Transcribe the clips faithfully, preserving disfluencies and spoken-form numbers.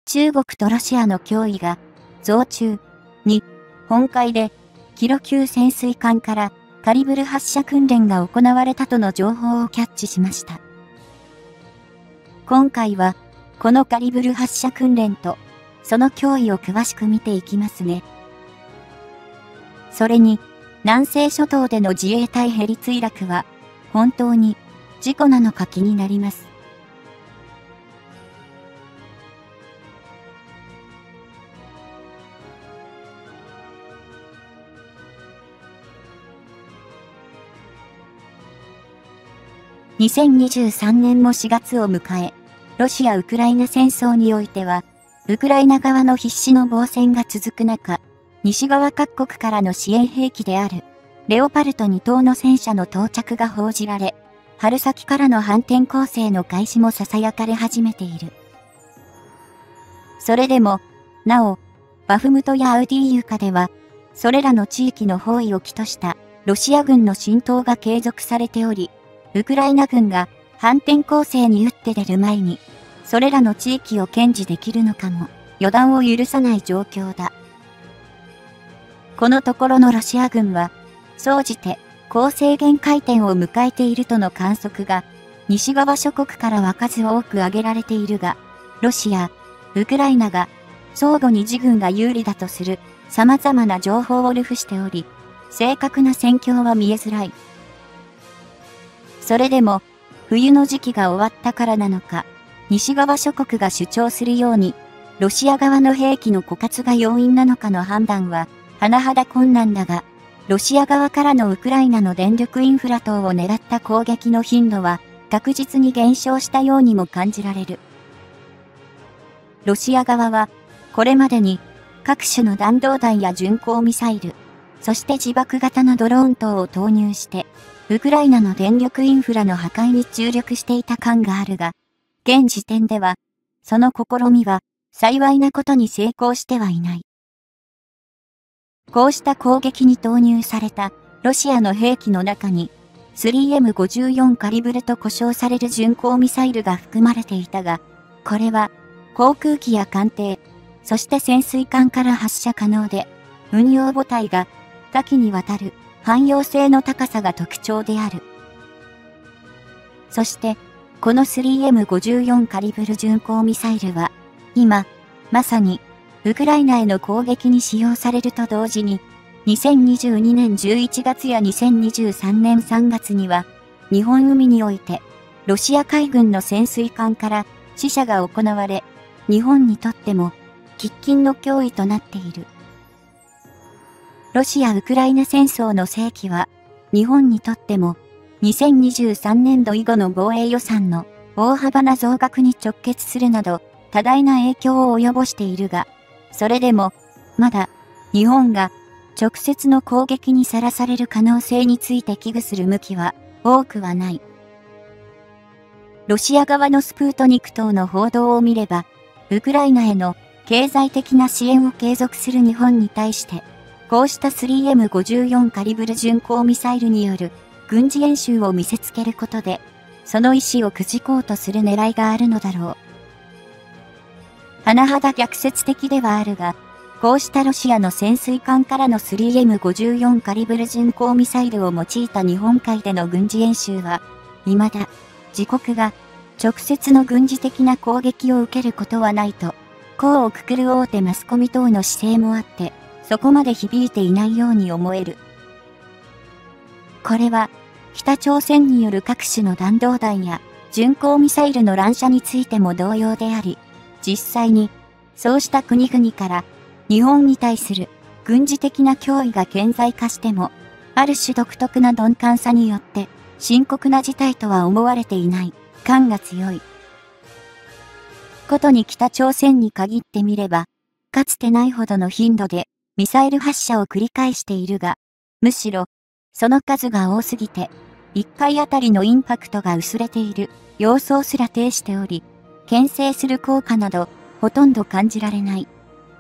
中国とロシアの脅威が増中。に、本海でキロ級潜水艦からカリブル発射訓練が行われたとの情報をキャッチしました。今回はこのカリブル発射訓練とその脅威を詳しく見ていきますね。それに南西諸島での自衛隊ヘリ墜落は本当に事故なのか気になります。にせんにじゅうさんねんもしがつを迎え、ロシア・ウクライナ戦争においては、ウクライナ側の必死の防戦が続く中、西側各国からの支援兵器である、レオパルトにとうの戦車の到着が報じられ、春先からの反転攻勢の開始も囁かれ始めている。それでも、なお、バフムトやアウディーユカでは、それらの地域の包囲を起としたロシア軍の浸透が継続されており、ウクライナ軍が反転攻勢に打って出る前に、それらの地域を堅持できるのかも予断を許さない状況だ。このところのロシア軍は、総じて攻勢限界点を迎えているとの観測が、西側諸国からは数多く挙げられているが、ロシア、ウクライナが相互に自軍が有利だとする様々な情報を流布しており、正確な戦況は見えづらい。それでも、冬の時期が終わったからなのか、西側諸国が主張するように、ロシア側の兵器の枯渇が要因なのかの判断は、甚だ困難だが、ロシア側からのウクライナの電力インフラ等を狙った攻撃の頻度は、確実に減少したようにも感じられる。ロシア側は、これまでに、各種の弾道弾や巡航ミサイル、そして自爆型のドローン等を投入して、ウクライナの電力インフラの破壊に注力していた感があるが、現時点では、その試みは幸いなことに成功してはいない。こうした攻撃に投入されたロシアの兵器の中に、スリーエムごじゅうよん カリブルと呼称される巡航ミサイルが含まれていたが、これは航空機や艦艇、そして潜水艦から発射可能で、運用母体が多岐にわたる汎用性の高さが特徴である。そして、この スリーエムごじゅうよん カリブル巡航ミサイルは、今、まさに、ウクライナへの攻撃に使用されると同時に、にせんにじゅうにねんじゅういちがつやにせんにじゅうさんねんさんがつには、日本海において、ロシア海軍の潜水艦から試射が行われ、日本にとっても、喫緊の脅威となっている。ロシア・ウクライナ戦争の世紀は、日本にとっても、にせんにじゅうさんねんど以後の防衛予算の大幅な増額に直結するなど、多大な影響を及ぼしているが、それでも、まだ、日本が直接の攻撃にさらされる可能性について危惧する向きは多くはない。ロシア側のスプートニク等の報道を見れば、ウクライナへの経済的な支援を継続する日本に対して、こうした スリーエムごじゅうよん カリブル巡航ミサイルによる軍事演習を見せつけることで、その意思をくじこうとする狙いがあるのだろう。甚だ逆説的ではあるが、こうしたロシアの潜水艦からの スリーエムごじゅうよん カリブル巡航ミサイルを用いた日本海での軍事演習は、未だ自国が直接の軍事的な攻撃を受けることはないと、項をくくる大手マスコミ等の姿勢もあって、そこまで響いていないように思える。これは、北朝鮮による各種の弾道弾や巡航ミサイルの乱射についても同様であり、実際に、そうした国々から日本に対する軍事的な脅威が顕在化しても、ある種独特な鈍感さによって深刻な事態とは思われていない感が強い。ことに北朝鮮に限ってみれば、かつてないほどの頻度でミサイル発射を繰り返しているが、むしろ、その数が多すぎて、いっかいあたりのインパクトが薄れている様相すら呈しており、牽制する効果など、ほとんど感じられない。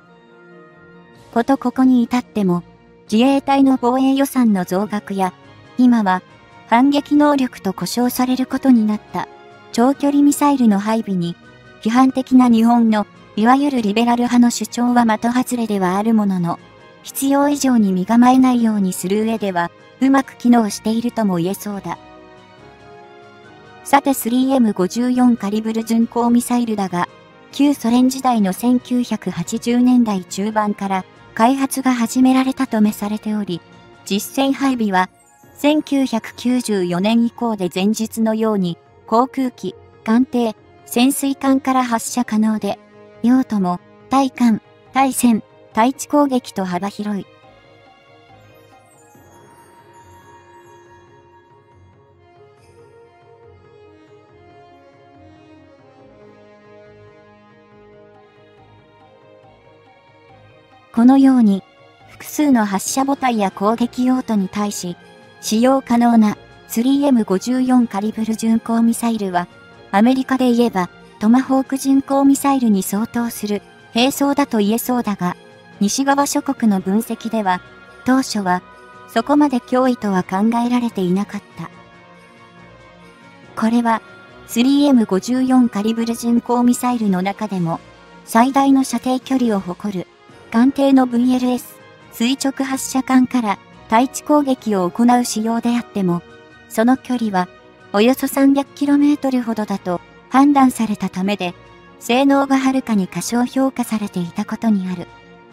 ことここに至っても、自衛隊の防衛予算の増額や、今は、反撃能力と呼称されることになった、長距離ミサイルの配備に、批判的な日本のいわゆるリベラル派の主張は的外れではあるものの、必要以上に身構えないようにする上では、うまく機能しているとも言えそうだ。さて スリーエムごじゅうよん カリブル巡航ミサイルだが、旧ソ連時代のせんきゅうひゃくはちじゅうねんだい中盤から開発が始められたとめされており、実戦配備はせんきゅうひゃくきゅうじゅうよねん以降で前述のように航空機、艦艇、潜水艦から発射可能で、用途も対艦、対戦、対地攻撃と幅広い。このように、複数の発射母体や攻撃用途に対し、使用可能な スリーエムごじゅうよん カリブル巡航ミサイルは、アメリカで言えばトマホーク巡航ミサイルに相当する兵装だと言えそうだが、西側諸国の分析では、当初はそこまで脅威とは考えられていなかった。これは スリーエムごじゅうよん カリブル巡航ミサイルの中でも最大の射程距離を誇る艦艇の ブイエルエス 垂直発射管から対地攻撃を行う仕様であっても、その距離はおよそ さんびゃくキロメートル ほどだと判断されたためで、性能がはるかに過小評価されていたことにある。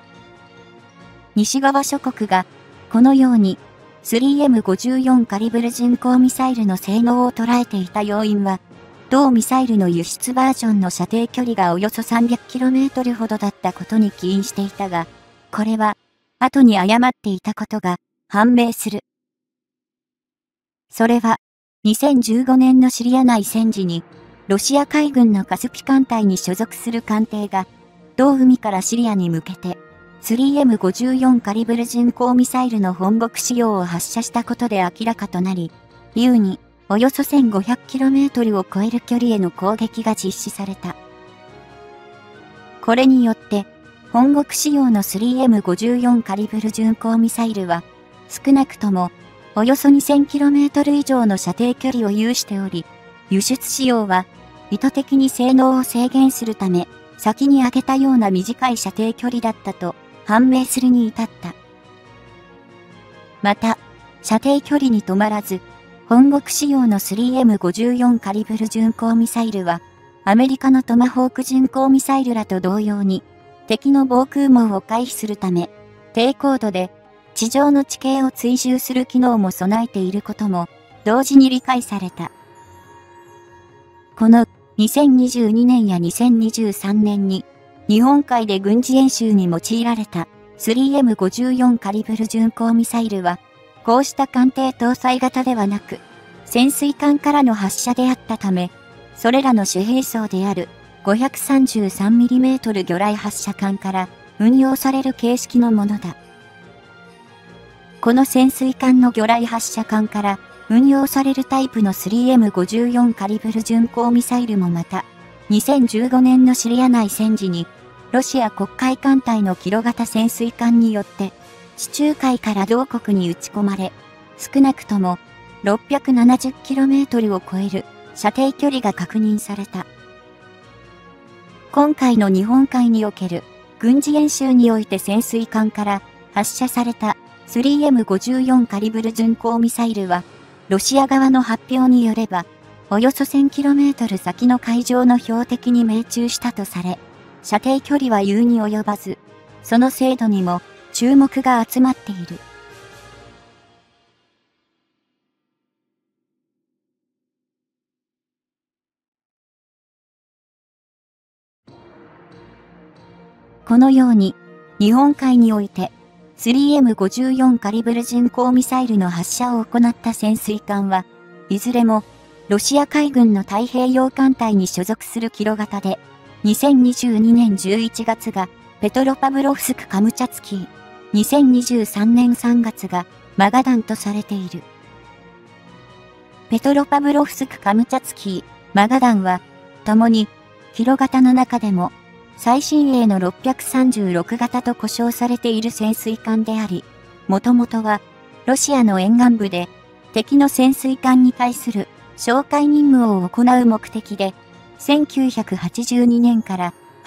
西側諸国がこのように スリーエムごじゅうよん カリブル巡航ミサイルの性能を捉えていた要因は、同ミサイルの輸出バージョンの射程距離がおよそ さんびゃくキロメートル ほどだったことに起因していたが、これは後に誤っていたことが判明する。それはにせんじゅうごねんのシリア内戦時に、ロシア海軍のカスピ艦隊に所属する艦艇が、同海からシリアに向けて、スリーエムごじゅうよん カリブル巡航ミサイルの本国仕様を発射したことで明らかとなり、優におよそ せんごひゃくキロメートル を超える距離への攻撃が実施された。これによって、本国仕様の スリーエムごじゅうよん カリブル巡航ミサイルは、少なくともおよそ にせんキロメートル 以上の射程距離を有しており、輸出仕様は意図的に性能を制限するため、先に挙げたような短い射程距離だったと判明するに至った。また、射程距離に止まらず、本国仕様の スリーエムごじゅうよん カリブル巡航ミサイルは、アメリカのトマホーク巡航ミサイルらと同様に、敵の防空網を回避するため、低高度で地上の地形を追従する機能も備えていることも同時に理解された。このにせんにじゅうにねんやにせんにじゅうさんねんに日本海で軍事演習に用いられた スリーエムごじゅうよん カリブル巡航ミサイルは、こうした艦艇搭載型ではなく、潜水艦からの発射であったため、それらの主兵装である ごひゃくさんじゅうさんミリメートル 魚雷発射管から運用される形式のものだ。この潜水艦の魚雷発射管から運用されるタイプの スリーエムごじゅうよん カリブル巡航ミサイルもまた、にせんじゅうごねんのシリア内戦時に、ロシア黒海艦隊のキロ型潜水艦によって、地中海から同国に撃ち込まれ、少なくとも ろっぴゃくななじゅうキロメートル を超える射程距離が確認された。今回の日本海における軍事演習において潜水艦から発射された スリーエムごじゅうよん カリブル巡航ミサイルは、ロシア側の発表によれば、およそ せんキロメートル 先の海上の標的に命中したとされ、射程距離は優に及ばず、その精度にも注目が集まっている。このように、日本海において、スリーエムごじゅうよん カリブル巡航ミサイルの発射を行った潜水艦は、いずれも、ロシア海軍の太平洋艦隊に所属するキロ型で、にせんにじゅうにねんじゅういちがつがペトロパブロフスク・カムチャツキー、にせんにじゅうさんねんさんがつがマガダンとされている。ペトロパブロフスク・カムチャツキー、マガダンは、共に、キロ型の中でも、最新鋭のろっぴゃくさんじゅうろくがたと呼称されている潜水艦であり、もともとは、ロシアの沿岸部で、敵の潜水艦に対する哨戒任務を行う目的で、せんきゅうひゃくはちじゅうにねんから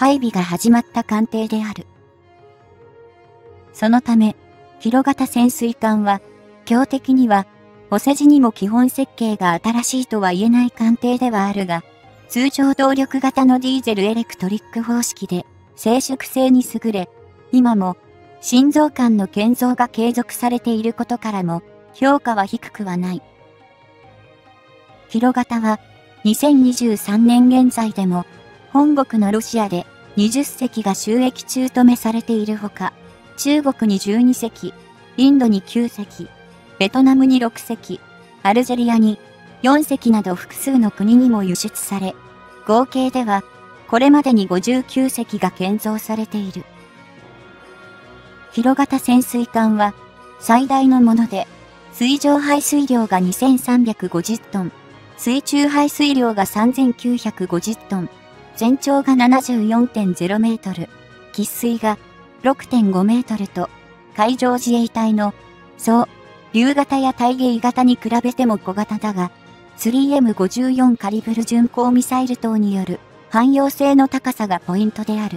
配備が始まった艦艇である。そのため、広型潜水艦は、強的には、お世辞にも基本設計が新しいとは言えない艦艇ではあるが、通常動力型のディーゼルエレクトリック方式で、静粛性に優れ、今も、心臓間の建造が継続されていることからも、評価は低くはない。広型は、にせんにじゅうさんねん現在でも、本国のロシアでにじゅっせきが収益中とめされているほか、中国にじゅうにせき、インドにきゅうせき、ベトナムにろくせき、アルジェリアによんせきなど複数の国にも輸出され、合計ではこれまでにごじゅうきゅうせきが建造されている。広型潜水艦は最大のもので、水上排水量がにせんさんびゃくごじゅっトン、水中排水量がさんぜんきゅうひゃくごじゅっトン、全長が ななじゅうよんてんゼロメートル、喫水が ろくてんごメートルと、海上自衛隊の、そう、竜型や大芸型に比べても小型だが、スリーエムごじゅうよん カリブル巡航ミサイル等による汎用性の高さがポイントである。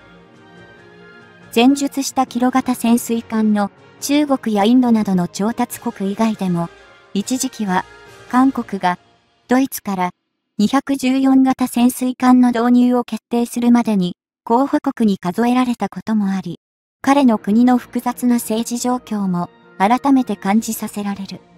前述したキロ型潜水艦の中国やインドなどの調達国以外でも、一時期は韓国がドイツからにひゃくじゅうよん型潜水艦の導入を決定するまでに候補国に数えられたこともあり、彼の国の複雑な政治状況も改めて感じさせられる。